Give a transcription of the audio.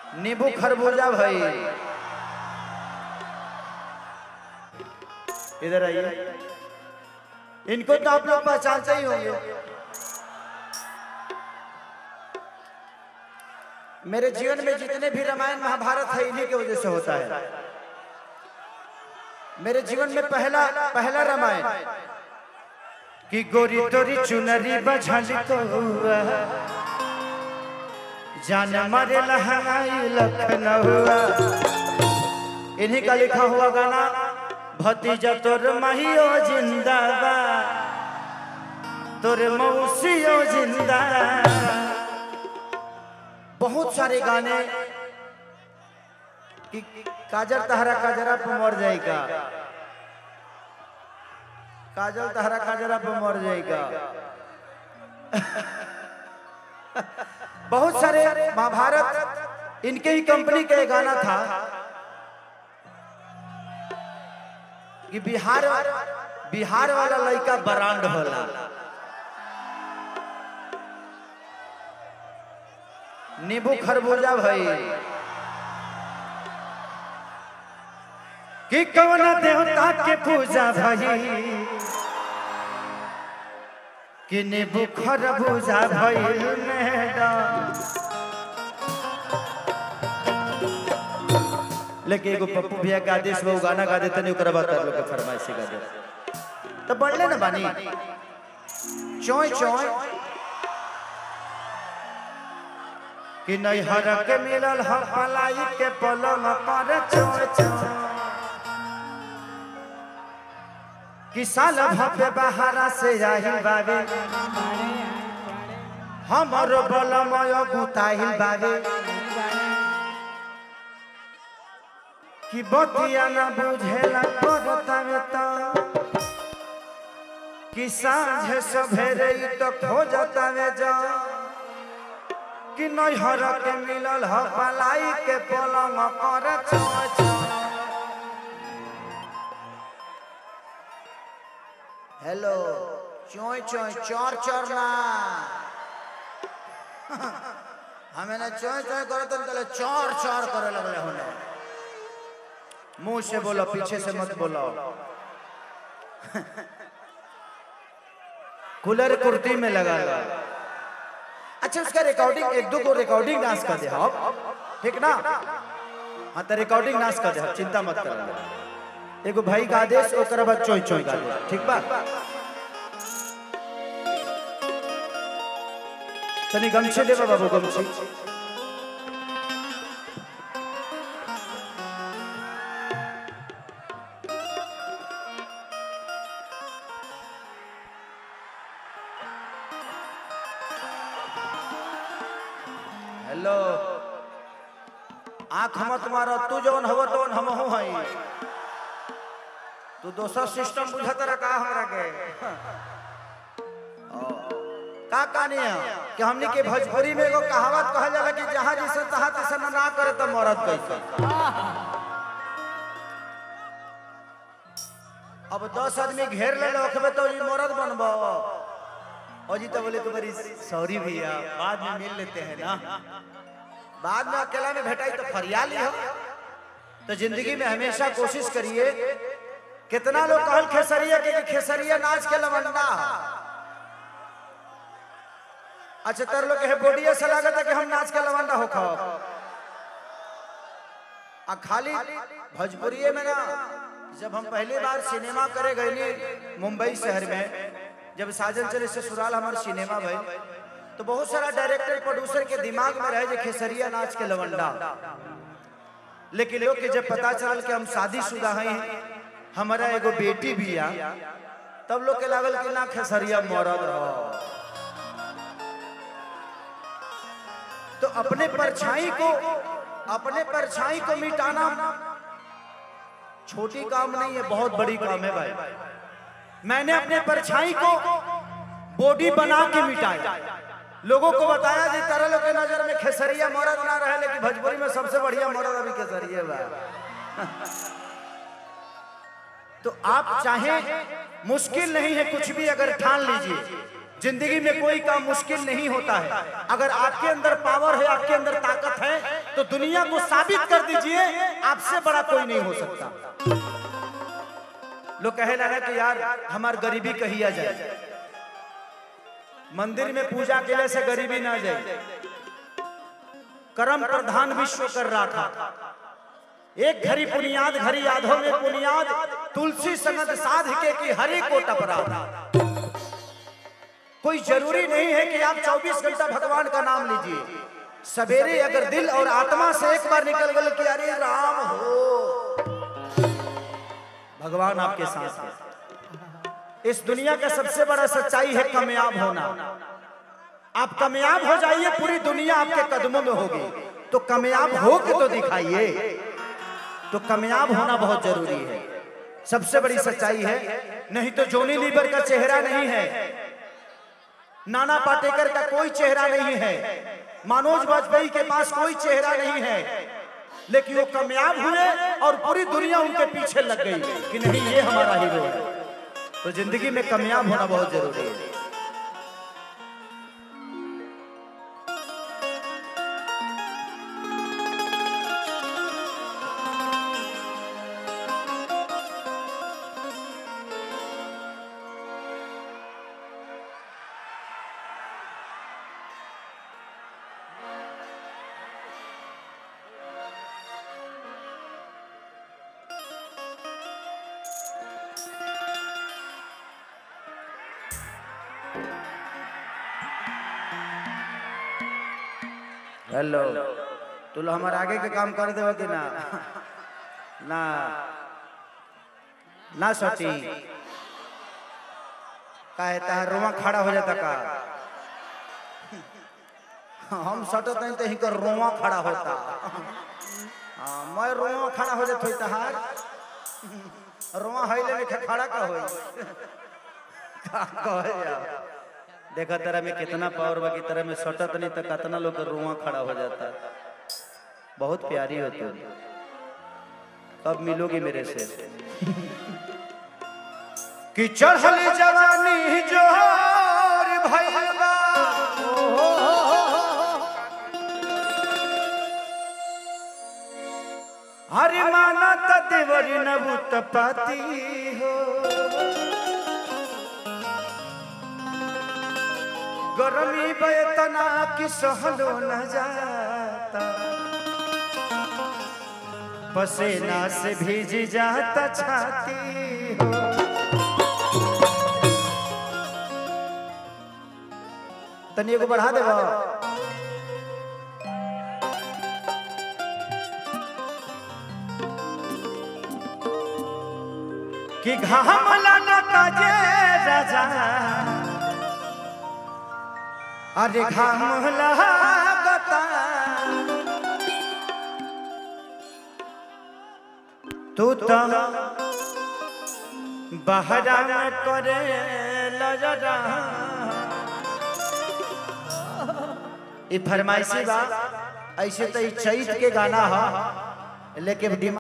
नींबू खरबूजा भाई इधर आइए। इनको तो आप लोग पहचानते ही होंगे। मेरे जीवन में जितने भी रामायण महाभारत है इन्हीं की वजह से होता है। मेरे जीवन में पहला रामायण कि गोरी तोरी चुनरी बझल को जान मारे लहंगाई लखनऊ। इन्हीं का लिखा हुआ गाना भतीजा तोर माहियो जिंदाबाद तोर मौसियो जिंदाबाद। बहुत सारे गाने कि काजल तहरा काजरा पे मर जाएगा, काजल तहरा काजरा पे मर जाएगा। बहुत सारे महाभारत इनके ही कंपनी का गाना था कि बिहार वाला लड़का ब्रांड होला। नींबू खरबूजा भाई कि कौन देवता के पूजा भाई कि नींबू खरबूजा भाई मैडम। लेकिन एगो पप्पू भैया का आदेश वो गाना गा देते नहीं ओकरा बात लोग के फरमाइश गा दे तो बढ़ले ना बानी चोय चोय कि नहीं हर के मिलल ह पलाई के पलंग पर चोय चोय कि साल भपे बहारा से जाहिल बाबे हमरो बलमय गुताहिल बाबे कि बतिया न बुझेला करतावे तो कि सांझ सवेरे तो खोजतावे जा कि नहीं हर के मिलल ह पलाई के पलंग पर चोय चोय। हेलो चोय चोय चोर चोर ना हमें ना चोय चोय करो तो चोर चोर करे लगले होने। मुंह से बोलो पीछे से मत बोलो। कूलर कुर्ती में लगा लो। अच्छा उसका रिकॉर्डिंग एक दो को रिकॉर्डिंग डांस कर दे आप ठीक ना। हाँ तो रिकॉर्डिंग डांस कर दे चिंता मत कर। एगो भाई का आदेश ओकर बाद चोय चोय गा दे ठीक बा। तनी गमछे दे बाबू गमछे। हेलो आंख मत मारो तू जवन हव तवन हम हूं हई तू दोसर सिस्टम बुझत रखा हमरा के का कहानी है कि हमनी के भोजपुरी में एगो कहावत कहल जाला कि जहां जैसे तहां तैसे ना करे तो मरद कैसे। अब 10 आदमी घेर ले रखबे तो ये मरद बनबो और जी तो बोले तो बड़ी सॉरी भैया बाद में मिल लेते हैं ना। बाद में अकेला में भेटाई तो फरिया ली हो। तो जिंदगी में हमेशा कोशिश करिए। कितना लोग कहल खेसरिया के खेसरिया नाच के लवंडा। अच्छा तर लोग के बोडिया से लागत है कि हम नाच के लवंडा हो खाओ। आ खाली भोजपुरी में ना जब हम पहली बार सिनेमा करे गए मुंबई शहर में जब साजन चले ससुराल हमारे सिनेमा भाई तो बहुत सारा डायरेक्टर प्रोड्यूसर के दिमाग में रहे खेसरिया नाच के लवंडा। लेकिन लोग के जब पता चल कि हम शादीशुदा हैं हमारा एगो बेटी भी आ तब लोग के लागल कि ना खेसरिया मरद हो। तो अपने परछाई को मिटाना छोटी काम नहीं है बहुत बड़ी काम है भाई। मैंने अपने परछाई को बॉडी बना के मिटाया। लोगों को बताया जी तरह लोग के नजर में खेसरिया मरद ना रहे लेकिन भोजपुरी में सबसे बढ़िया मरद अभी खेसरिया बा। तो आप चाहे मुश्किल नहीं है कुछ भी अगर ठान लीजिए। जिंदगी में कोई काम मुश्किल नहीं होता है। अगर आपके अंदर पावर है आपके अंदर ताकत है तो दुनिया को साबित कर दीजिए आपसे बड़ा कोई नहीं हो सकता। लोग कहे लगा कि यार हमार गरीबी कहिया जाए, मंदिर में पूजा के लिए से गरीबी ना जाए। कर्म प्रधान विश्व कर रहा था, एक घड़ी पुनियाद घड़ी यादों में पुनियाद, तुलसी संगत साध के की हरि को टपरा। कोई जरूरी नहीं है कि आप 24 घंटा भगवान का नाम लीजिए। सवेरे अगर दिल और आत्मा से एक बार निकल गए कि अरे राम हो, भगवान आपके साथ है। इस दुनिया का सबसे बड़ा सच्चाई है कामयाब होना। आप कामयाब हो जाइए, पूरी दुनिया आपके कदमों में होगी। तो कामयाब हो के तो दिखाइए। तो कामयाब होना बहुत जरूरी है, सबसे बड़ी सच्चाई है। नहीं तो जॉनी लीवर का चेहरा नहीं है, नाना पाटेकर का कोई चेहरा नहीं है, मनोज वाजपेयी के पास कोई चेहरा नहीं है, लेकिन वो कामयाब हुए और पूरी दुनिया उनके पीछे लग गई कि नहीं ये हमारा हीरो है। तो जिंदगी में कामयाब होना बहुत जरूरी है। हेलो, तू लो हमारे आगे के काम कर देवा कि ना ना ना सोची कहता है रोमा खड़ा हो जाता का। हम सटत नहीं तो ही कर रोमा खड़ा होता। मैं रोमा खड़ा हो जाता होता हार रोमा हाइले में खड़ा का होई का कहे यार। देखा तरह में कितना पावर बा की तरह में सटत नहीं तो कितना लोग रोआ खड़ा हो जाता है। बहुत प्यारी हो तुम, कब मिलोगी मेरे से? कि चढ़ली जवानी जोर भइलबा, हरे माना त देवरी नबुत पाती हो, गरमी बेतना की सहलो न जाता, पसीना से भीज जाता छाती हो। तनिए को बढ़ा देबो। कि घाम लाना काजे राजा, अरे घाम लागता, तू तो बहरा में करे लजरा। ये फरमाइशी बा, ऐसे तो चैत के गाना है लेकिन